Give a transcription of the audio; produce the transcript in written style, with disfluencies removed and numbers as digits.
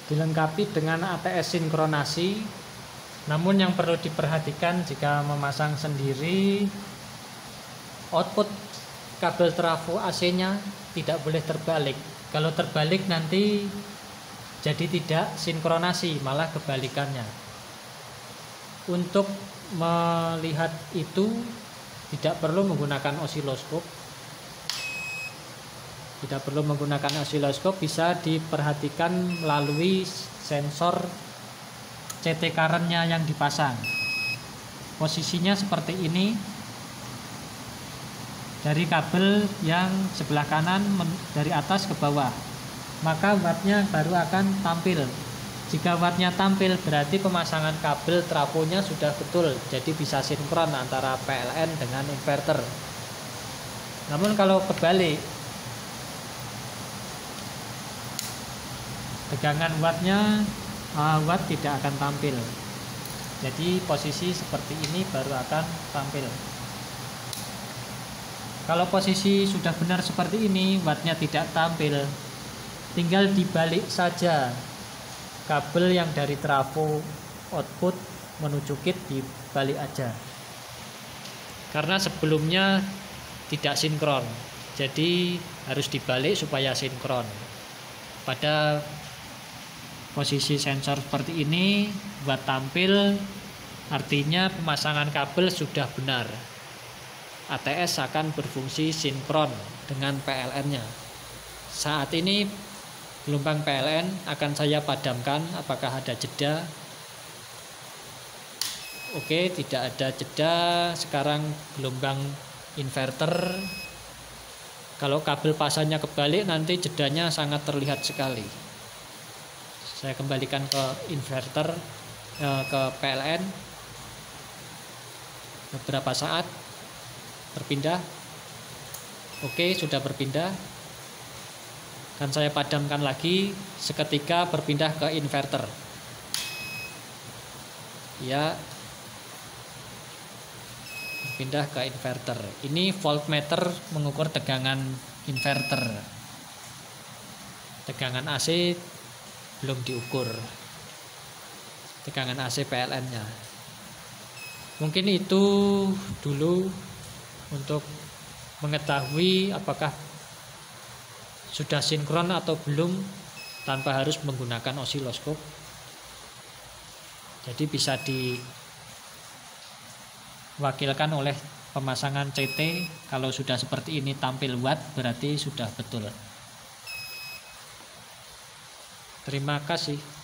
dilengkapi dengan ATS sinkronasi. Namun yang perlu diperhatikan jika memasang sendiri, output kabel trafo AC-nya tidak boleh terbalik. Kalau terbalik nanti jadi tidak sinkronasi, malah kebalikannya. Untuk melihat itu tidak perlu menggunakan osiloskop. Tidak perlu menggunakan osiloskop, bisa diperhatikan melalui sensor CT current-nya yang dipasang. Posisinya seperti ini. Dari kabel yang sebelah kanan dari atas ke bawah, maka wattnya baru akan tampil. Jika wattnya tampil berarti pemasangan kabel trafonya sudah betul, jadi bisa sinkron antara PLN dengan inverter. Namun kalau kebalik, tegangan wattnya watt tidak akan tampil. Jadi posisi seperti ini baru akan tampil. Kalau posisi sudah benar seperti ini, wattnya tidak tampil, tinggal dibalik saja kabel yang dari trafo output menuju kit, dibalik aja. Karena sebelumnya tidak sinkron, jadi harus dibalik supaya sinkron. Pada posisi sensor seperti ini, watt tampil, artinya pemasangan kabel sudah benar. ATS akan berfungsi sinkron dengan PLN-nya. Saat ini gelombang PLN akan saya padamkan. Apakah ada jeda? Oke, tidak ada jeda. Sekarang gelombang inverter. Kalau kabel pasangnya kebalik nanti jedanya sangat terlihat sekali. Saya kembalikan ke inverter, ke PLN. Beberapa saat berpindah. Oke, sudah berpindah. Akan saya padamkan lagi, seketika berpindah ke inverter. Ya, berpindah ke inverter. Ini voltmeter mengukur tegangan inverter. Tegangan AC belum diukur, tegangan AC PLN-nya. Mungkin itu dulu untuk mengetahui apakah sudah sinkron atau belum tanpa harus menggunakan osiloskop. Jadi bisa diwakilkan oleh pemasangan CT. Kalau sudah seperti ini tampil watt, berarti sudah betul. Terima kasih.